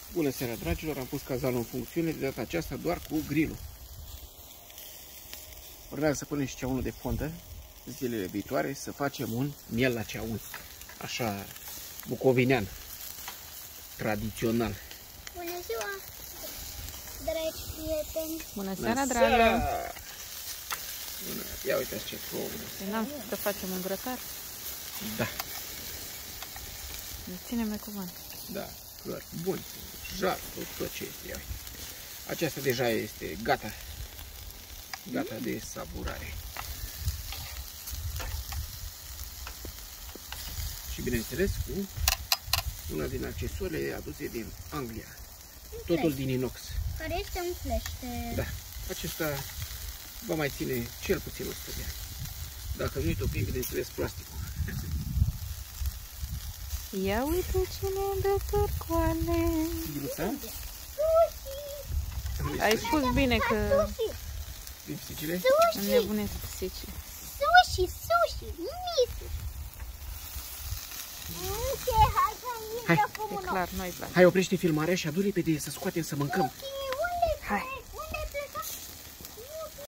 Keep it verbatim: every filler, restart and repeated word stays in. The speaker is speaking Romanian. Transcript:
Bună seara, dragilor! Am pus cazanul în funcțiune, de data aceasta doar cu grilul. Urmează să punem și ceaunul de fondă zilele viitoare, să facem un miel la ceaun. Așa, bucovinean, tradițional. Bună ziua, dragi prieteni! Bună seara, dragă! Bună. Ia uitați ce plouă! N-am spus să facem un grătar? Da. Ține-mi cuvânt. Da, clar, bun, jar, tot, tot ce este. Ia. Aceasta deja este gata. Gata de savurare. Și bineînțeles cu una din accesoriile aduse din Anglia. Totul din inox. Care este un flash de... Da. Acesta va mai ține cel puțin o sută de ani. Dacă nu-i topim, bineînțeles, plasticul. Ia uite cine dă torcoale. Gruța? Ai spus bine că Lipsticile? înnebunesc pisici. Sushi, sushi, misu. Hai. E clar, nu-i place. Hai, oprește filmarea și adu repede să scoatem să mâncăm. Hai.